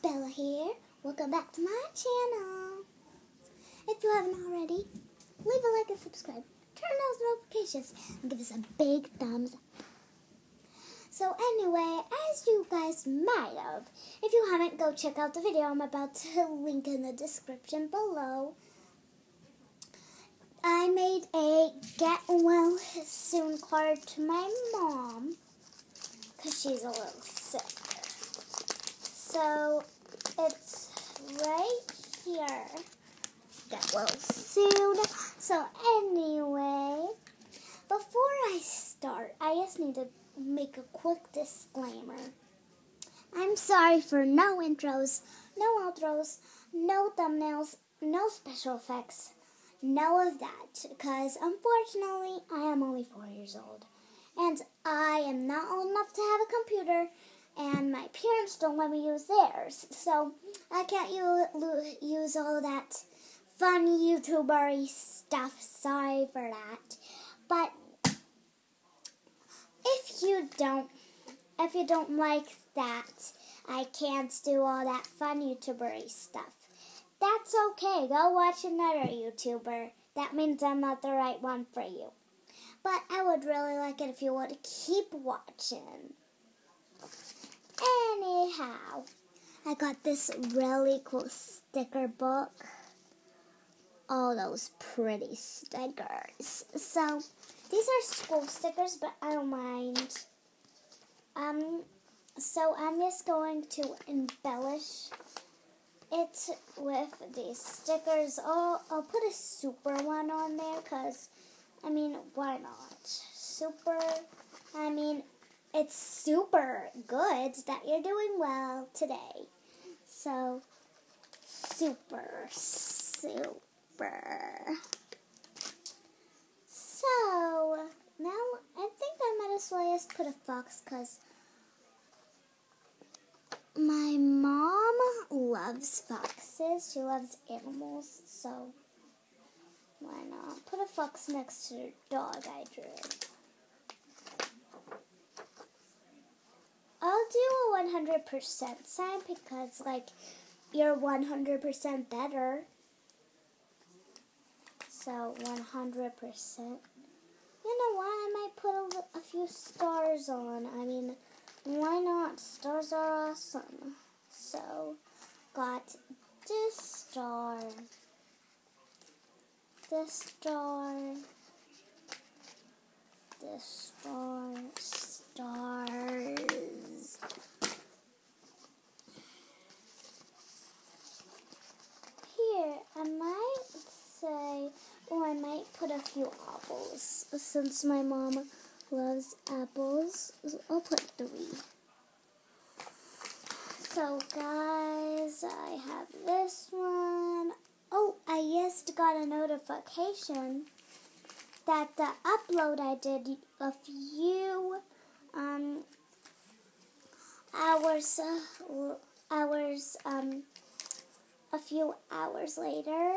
Bella here. Welcome back to my channel. If you haven't already, leave a like and subscribe. Turn those notifications and give us a big thumbs up. So anyway, as you guys might have, if you haven't, go check out the video I'm about to link in the description below. I made a get well soon card to my mom because she's a little sick. So it's right here. Get well soon. So anyway, before I start, I just need to make a quick disclaimer. I'm sorry for no intros, no outros, no thumbnails, no special effects, no of that, because unfortunately I am only 4 years old and I am not old enough to have a computer, and my parents don't let me use theirs, so I can't use all that fun YouTuber-y stuff. Sorry for that. But if you don't like that, I can't do all that fun YouTuber-y stuff. That's okay. Go watch another YouTuber. That means I'm not the right one for you. But I would really like it if you would keep watching. Anyhow, I got this really cool sticker book. All those pretty stickers. So, these are school stickers, but I don't mind. So I'm just going to embellish it with these stickers. I'll put a super one on there, because, why not? It's super good that you're doing well today. So, super. So, now I think I might as well just put a fox, because my mom loves foxes. She loves animals, so why not? Put a fox next to the dog I drew. I'll do a 100% sign because, you're 100% better. So, 100%. You know what? I might put a few stars on. Why not? Stars are awesome. So, got this star. This star. This star. Stars. Here, I might say, I might put a few apples, since my mom loves apples. I'll put 3. So, guys, I have this one. Oh, I just got a notification that the upload I did a few hours later.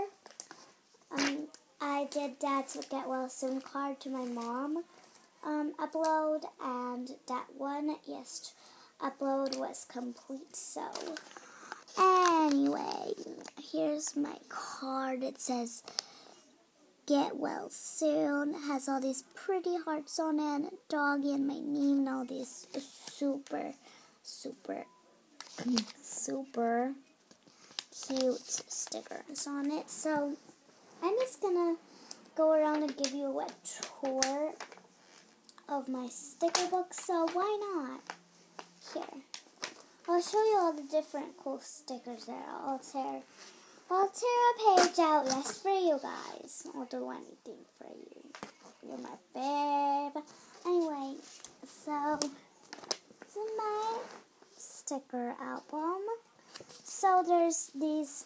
I did that get well soon card to my mom upload, and that one upload was complete. So anyway, here's my card. It says get well soon. It has all these pretty hearts on it, and a doggy, and my name, and all these super cute stickers on it. So I'm just gonna go around and give you a tour of my sticker book, so why not? Here, I'll show you all the different cool stickers there. I'll tear a page out just for you guys. I'll do anything for you. You're my babe. Anyway, so this is my sticker album. So there's these.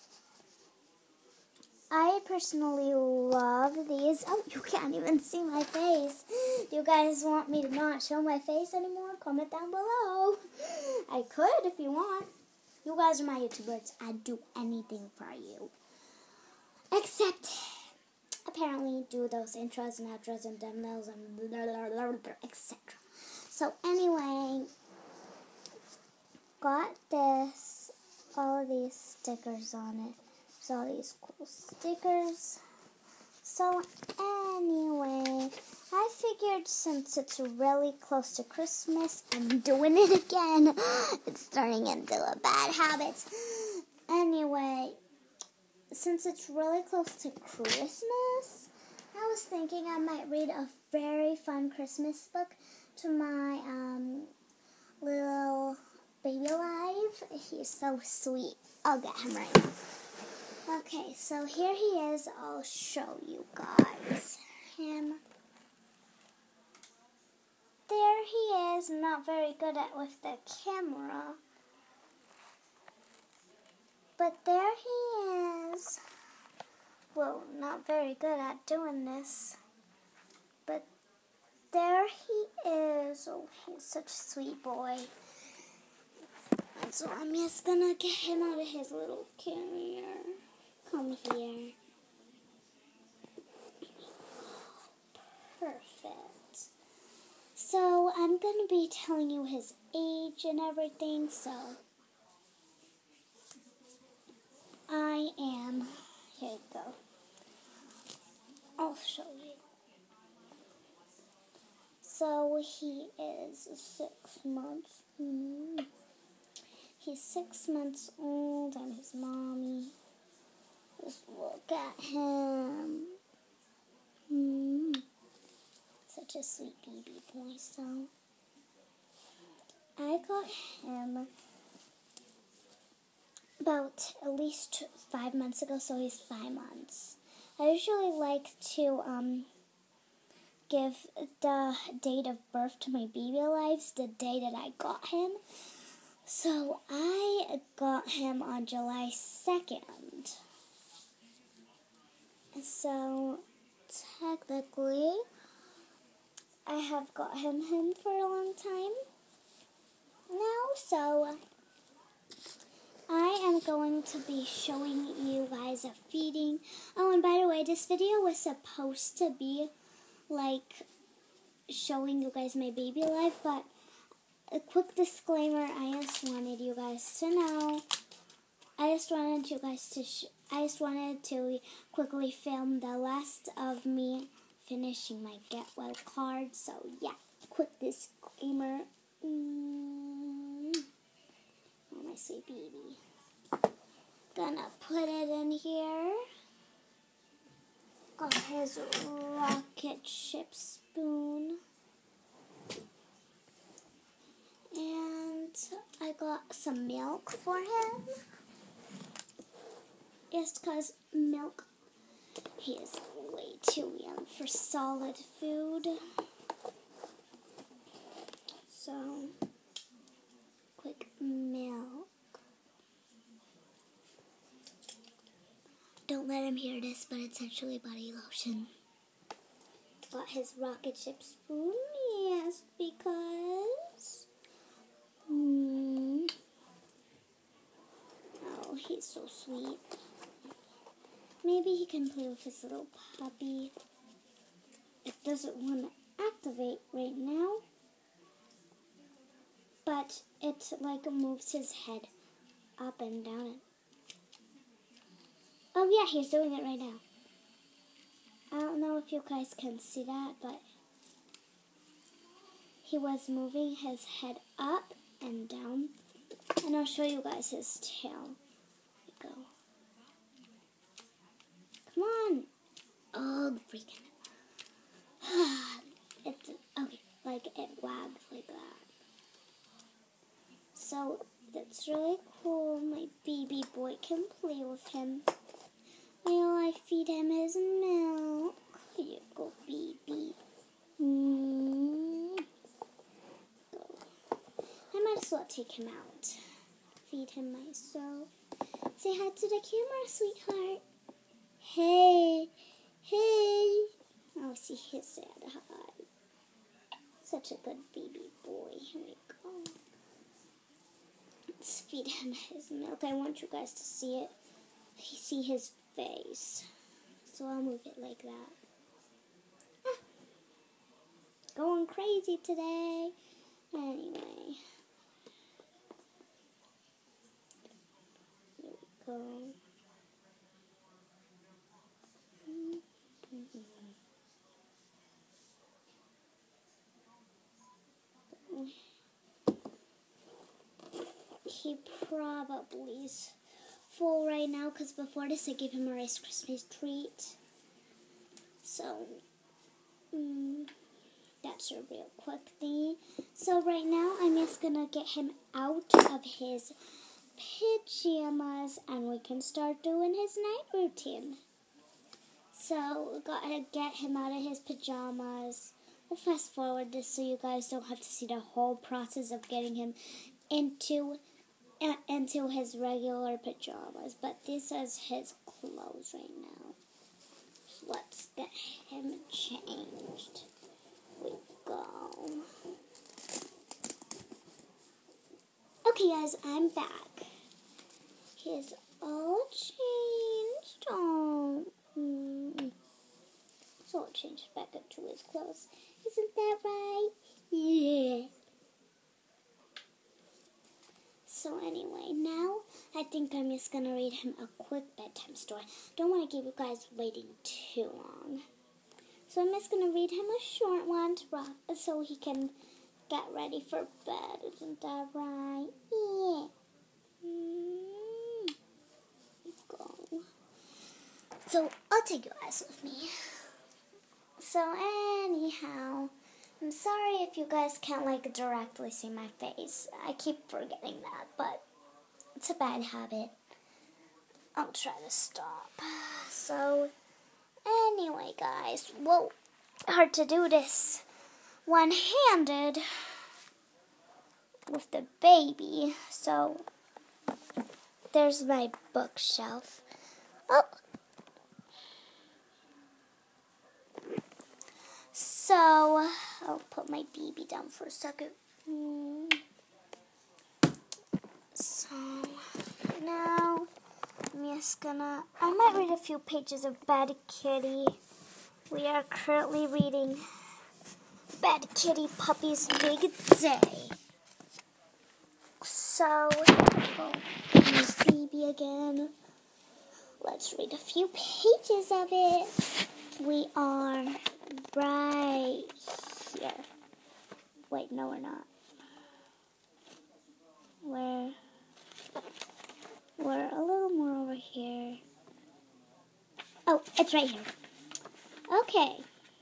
I personally love these. Oh, you can't even see my face. Do you guys want me to not show my face anymore? Comment down below. I could if you want. You guys are my YouTubers. I'd do anything for you. Except, apparently, do those intros and outros and thumbnails and etc. So anyway, got this all of these stickers on it. There's all these cool stickers. So anyway, I figured since it's really close to Christmas, I'm doing it again. It's turning into a bad habit. Anyway, since it's really close to Christmas, I was thinking I might read a very fun Christmas book to my little baby alive. He's so sweet. I'll get him right now. Okay, so here he is. I'll show you guys him. There he is. I'm not very good at with the camera. But there he is. Well, not very good at doing this. But there he is. Oh, he's such a sweet boy. So I'm just gonna get him out of his little carrier. Come here. Perfect. So I'm gonna be telling you his age and everything, so I am, here you go. I'll show you. So he is 6 months. He's 6 months old. I'm his mommy. Just look at him. Such a sweet baby boy. So I got him about at least 5 months ago, so he's 5 months. I usually like to give the date of birth to my baby lives the day that I got him. So I got him on July 2nd. So technically, I have got him for a long time now. So I am going to be showing you guys a feeding. Oh, and by the way, this video was supposed to be like showing you guys my baby life, but a quick disclaimer, I just wanted you guys to know. I just wanted to quickly film the last of me finishing my Get Well card. So yeah, quick disclaimer. Oh, my sweet baby. Gonna put it in here. Got his rocket ship spoon. And I got some milk for him. Just because milk, he is way too young for solid food. So, quick milk. Don't let him hear this, but it's actually body lotion. Got his rocket ship spoon, yes, because oh, he's so sweet. Maybe he can play with his little puppy. It doesn't want to activate right now, but it like moves his head up and down. Oh yeah, he's doing it right now. I don't know if you guys can see that, but he was moving his head up and down. And I'll show you guys his tail. There we go. Come on. Oh, freaking. It's okay, like it wagged like that. So that's really cool. My baby boy can play with him while I feed him his milk. Here you go, baby. Go. I might as well take him out. Feed him myself. Say hi to the camera, sweetheart. Hey, hey. Oh, see his sad hi. Such a good baby boy. Here we go. Let's feed him his milk. I want you guys to see it. See his face. So I'll move it like that. Ah, going crazy today. Anyway. go. He probably is full right now because before this I gave him a Rice Christmas treat. So, that's a real quick thing. So right now I'm just going to get him out of his pajamas and we can start doing his night routine. So we got to get him out of his pajamas. We'll fast forward this so you guys don't have to see the whole process of getting him into his regular pajamas. But this is his clothes right now. So let's get him changed. We go. Okay guys, I'm back. He's all changed. Oh. So I'll change back into his clothes. Isn't that right? Yeah. So anyway, now I think I'm just going to read him a quick bedtime story. Don't want to keep you guys waiting too long. So I'm just going to read him a short one so he can get ready for bed. Isn't that right? Yeah. Go. So I'll take you guys with me. So anyhow, I'm sorry if you guys can't directly see my face. I keep forgetting that, but it's a bad habit. I'll try to stop. So anyway, guys, whoa, hard to do this one-handed with the baby. So there's my bookshelf. Oh. So I'll put my baby down for a second. So now I'm just I might read a few pages of Bad Kitty. We are currently reading Bad Kitty Puppy's Big Day. So, here's baby again. Let's read a few pages of it. We are right here. Wait, no, we're not. We're a little more over here. Oh, it's right here. Okay.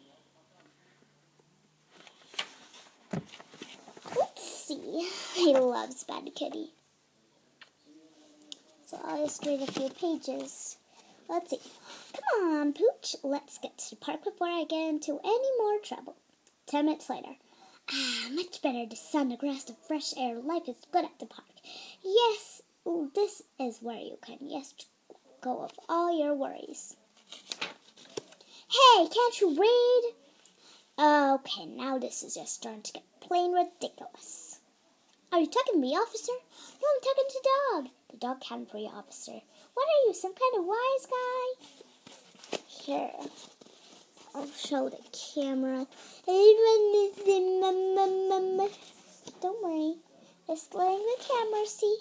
Let's see. He loves Bad Kitty. So I'll just read a few pages. Let's see. Come on, Pooch. Let's get to the park before I get into any more trouble. 10 minutes later. Much better. The sun, the grass, the fresh air. Life is good at the park. Yes, this is where you can just go of all your worries. Hey, can't you read? Okay, now this is just starting to get plain ridiculous. Are you talking to me, officer? No, I'm talking to the dog. The dog can't for you, officer. What are you, some kind of wise guy? Here, I'll show the camera. Don't worry. Just letting the camera see.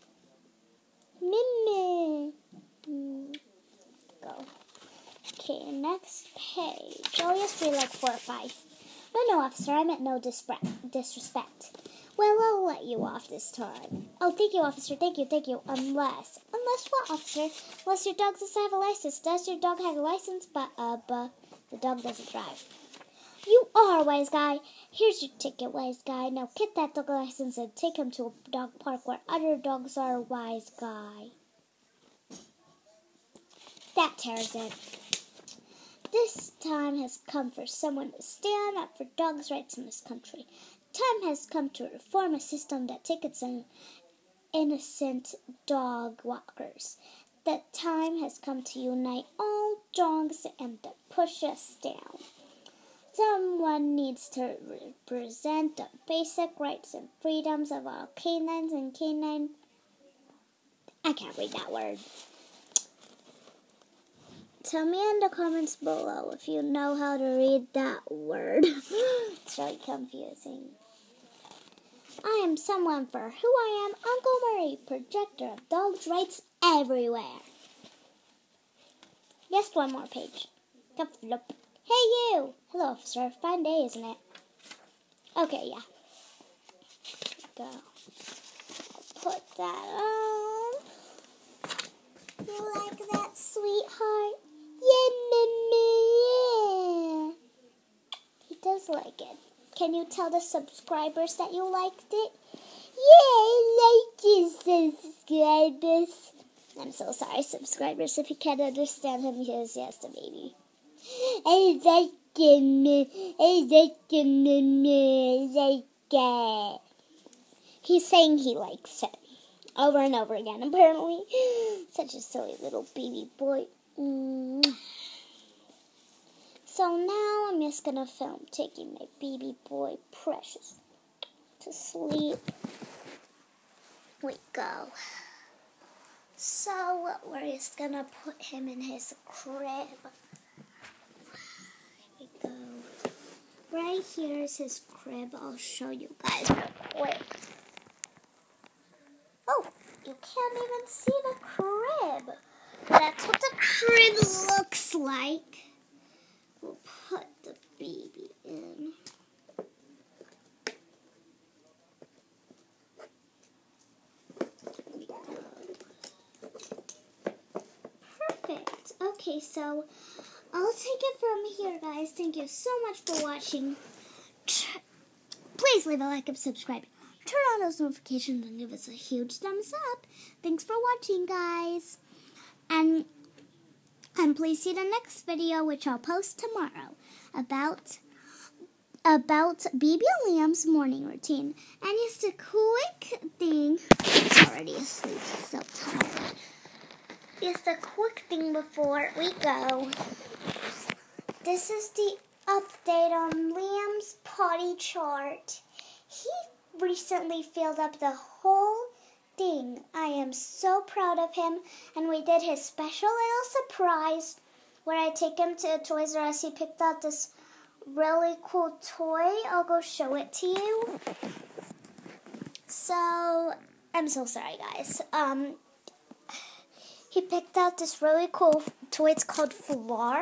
Go. Okay, next page. I'll just read 4 or 5. No, officer, I meant no disrespect. Well, I'll let you off this time. Oh, thank you, officer. Thank you. Unless what, officer? Unless your dog doesn't have a license. Does your dog have a license? But the dog doesn't drive. You are a wise guy. Here's your ticket, wise guy. Now get that dog license and take him to a dog park where other dogs are, wise guy. That tears it. This time has come for someone to stand up for dogs' rights in this country. Time has come to reform a system that tickets innocent dog walkers. The time has come to unite all dogs and to push us down. Someone needs to represent the basic rights and freedoms of all canines and canine. I can't read that word. Tell me in the comments below if you know how to read that word. It's really confusing. I am someone for who I am, Uncle Murray, projector of dogs' rights everywhere. Just one more page. Ka-flop. Hey, you! Hello, officer. Fine day, isn't it? Okay, yeah. Go. Put that on. You like that, sweetheart? Yeah, yeah. He does like it. Can you tell the subscribers that you liked it? Yeah, I like it, subscribers. I'm so sorry, subscribers, if you can't understand him, he is just a baby. I like him. I like him. I like it. He's saying he likes it over and over again, apparently. Such a silly little baby boy. So now I'm just going to film taking my baby boy Precious to sleep. We go. So we're just going to put him in his crib. Here we go. Right here is his crib. I'll show you guys real quick. Oh, you can't even see the crib. That's what the crib looks like. We'll put the baby in. Perfect. Okay, so I'll take it from here, guys. Thank you so much for watching. Please leave a like and subscribe. Turn on those notifications and give us a huge thumbs up. Thanks for watching, guys. And please see the next video, which I'll post tomorrow, about Baby Liam's morning routine. And just a quick thing. He's already asleep. He's so tired. Just a quick thing before we go. This is the update on Liam's potty chart. He recently filled up the whole thing. I am so proud of him. And we did his special little surprise where I take him to Toys R Us. He picked out this really cool toy. I'll go show it to you. So, I'm so sorry, guys. He picked out this really cool toy. It's called Flarp.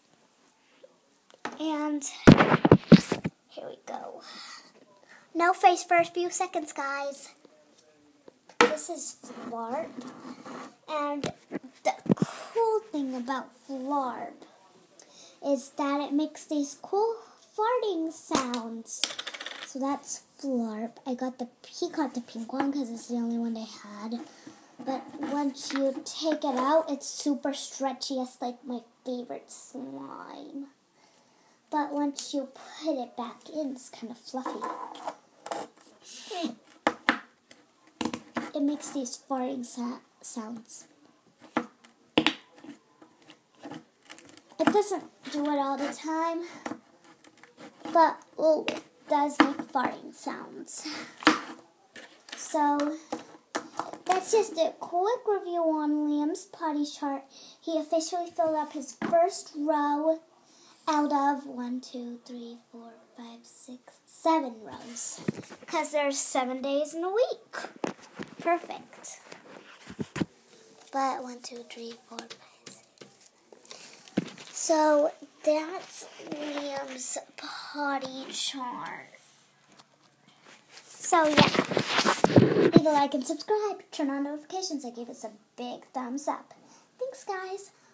And here we go. No face for a few seconds, guys. This is Flarp. And the cool thing about Flarp is that it makes these cool farting sounds. So that's Flarp. He got the pink one because it's the only one they had. But once you take it out, it's super stretchy. It's like my favorite slime. But once you put it back in, it's kind of fluffy. It makes these farting sounds. It doesn't do it all the time, but it does make farting sounds. So that's just a quick review on Liam's potty chart. He officially filled up his first row out of 1, 2, 3, 4, 5, 6, 7 rows. Because there's 7 days in a week. Perfect. But 1, 2, 3, 4, 5, 6. So that's Liam's potty chart. So yeah. Leave a like and subscribe. Turn on notifications. I gave us a big thumbs up. Thanks, guys.